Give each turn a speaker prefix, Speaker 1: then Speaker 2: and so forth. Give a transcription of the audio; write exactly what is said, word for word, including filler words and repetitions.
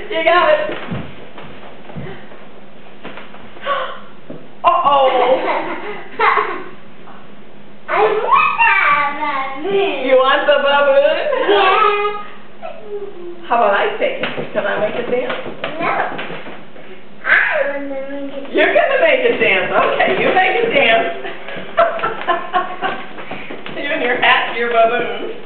Speaker 1: You got it. Uh-oh.
Speaker 2: I want that balloon.
Speaker 1: You want the balloon?
Speaker 2: Yeah.
Speaker 1: How about I take it? Can I make it dance?
Speaker 2: No. I want to make it.
Speaker 1: You're going to make it dance. Okay, you make it dance. You and your hat, your balloon.